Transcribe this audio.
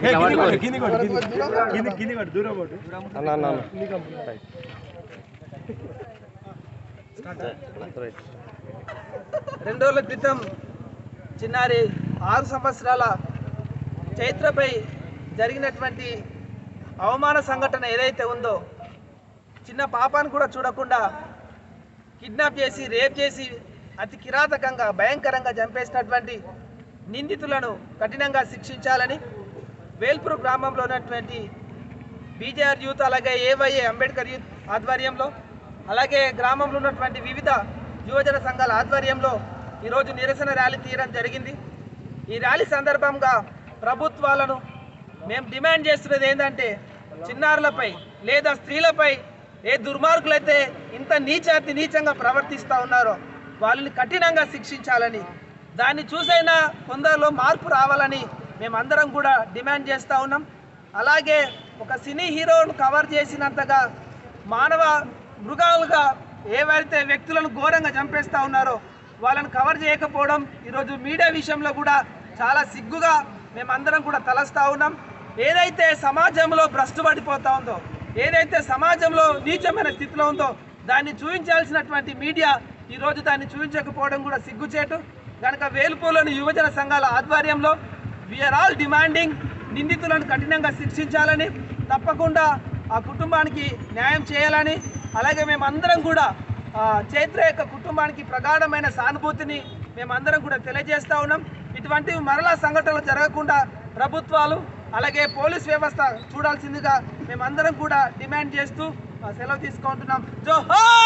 రోజుల క్రితం చిన్నారి 6 సంవత్సరాల చైత్రపై జరిగినటువంటి అవమాన సంఘటన ఏదైతే ఉందో, చిన్న పాపాన్ని కూడా చూడకుండా కిడ్నాప్ చేసి రేప్ చేసి అతి కిరాతకంగా భయంకరంగా చంపేసినటువంటి నిందితులను కఠినంగా శిక్షించాలని వేల్పూర్ గ్రామంలో ఉన్నటువంటి బీజేఆర్ యూత్ అలాగే ఏవైఏ అంబేద్కర్ యూత్ ఆధ్వర్యంలో అలాగే గ్రామంలో ఉన్నటువంటి వివిధ యువజన సంఘాల ఆధ్వర్యంలో ఈరోజు నిరసన ర్యాలీ తీయడం జరిగింది. ఈ ర్యాలీ సందర్భంగా ప్రభుత్వాలను మేము డిమాండ్ చేస్తున్నది ఏంటంటే, చిన్నారులపై లేదా స్త్రీలపై ఏ దుర్మార్గులైతే ఇంత నీచంగా ప్రవర్తిస్తూ ఉన్నారో వాళ్ళని కఠినంగా శిక్షించాలని, దాన్ని చూసైనా కొందరిలో మార్పు రావాలని మేమందరం కూడా డిమాండ్ చేస్తూ ఉన్నాం. అలాగే ఒక సినీ హీరోను కవర్ చేసినంతగా మానవ మృగాలుగా ఏవైతే వ్యక్తులను ఘోరంగా చంపేస్తూ ఉన్నారో వాళ్ళని కవర్ చేయకపోవడం ఈరోజు మీడియా విషయంలో కూడా చాలా సిగ్గుగా మేమందరం కూడా తలస్తూ ఉన్నాం. ఏదైతే సమాజంలో భ్రష్టు పడిపోతూ ఉందో, ఏదైతే సమాజంలో నీచమైన స్థితిలో ఉందో దాన్ని చూపించాల్సినటువంటి మీడియా ఈరోజు దాన్ని చూపించకపోవడం కూడా సిగ్గుచేటు. కనుక వేల్పూర్లోని యువజన సంఘాల ఆధ్వర్యంలో వీఆర్ ఆల్ డిమాండింగ్ నిందితులను కఠినంగా శిక్షించాలని, తప్పకుండా ఆ కుటుంబానికి న్యాయం చేయాలని, అలాగే మేమందరం కూడా చైత్ర యొక్క కుటుంబానికి ప్రగాఢమైన సానుభూతిని మేమందరం కూడా తెలియజేస్తూ ఉన్నాం. ఇటువంటి మరలా సంఘటనలు జరగకుండా ప్రభుత్వాలు అలాగే పోలీస్ వ్యవస్థ చూడాల్సిందిగా మేమందరం కూడా డిమాండ్ చేస్తూ సెలవు తీసుకుంటున్నాం. జోహార్.